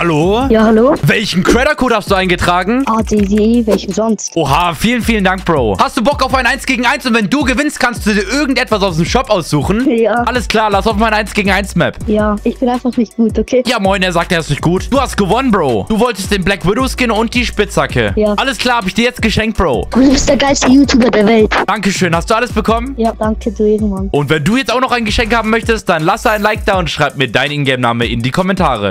Hallo? Ja, hallo? Welchen Credit-Code hast du eingetragen? ADD, welchen sonst? Oha, vielen Dank, Bro. Hast du Bock auf ein 1 gegen 1 und wenn du gewinnst, kannst du dir irgendetwas aus dem Shop aussuchen? Ja. Alles klar, lass auf mein 1 gegen 1 Map. Ja, ich bin einfach nicht gut, okay? Ja, moin, er sagt, er ist nicht gut. Du hast gewonnen, Bro. Du wolltest den Black Widow Skin und die Spitzhacke. Ja. Alles klar, hab ich dir jetzt geschenkt, Bro. Du bist der geilste YouTuber der Welt. Dankeschön. Hast du alles bekommen? Ja, danke, du Ehrenmann. Und wenn du jetzt auch noch ein Geschenk haben möchtest, dann lass ein Like da und schreib mir dein Ingame-Name in die Kommentare.